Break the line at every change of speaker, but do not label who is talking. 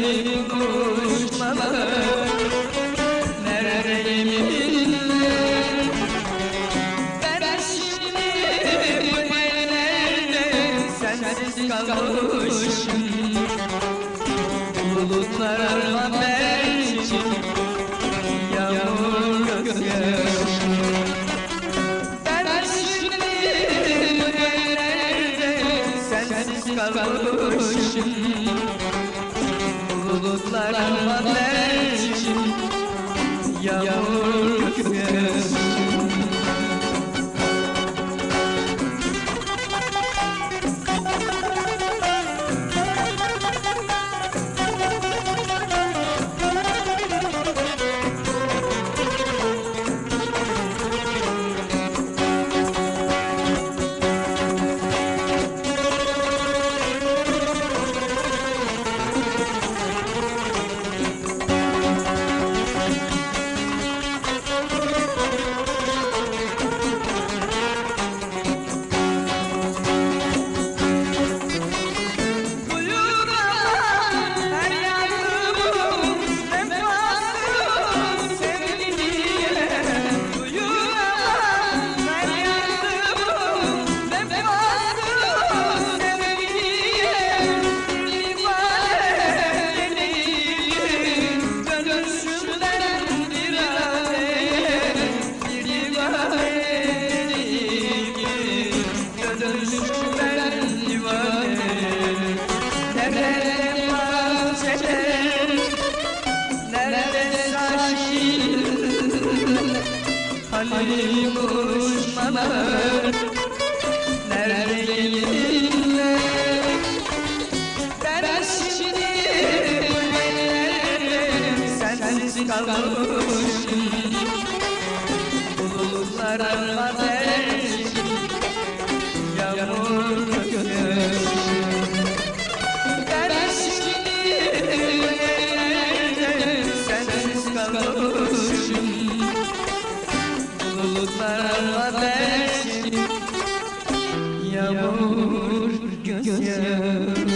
kuşmalar neredeyim bilmem. Ben şimdi bu ellerde sensiz kalmışım. Bulutlar haber için yağmur gözyaşım. Ben şimdi bu ellerde sensiz kalmışım. Bulutlar haber için yağmur gözyaşım. Hani kuşmalar neredeyim ben şimdi bu ellerde sensiz kalmışım. Bulutlar haber için yağmur gözyaşım. Ben şimdi bu ellerde sensiz kalmışım. Bulutlar haber için yağmur gözyaşım.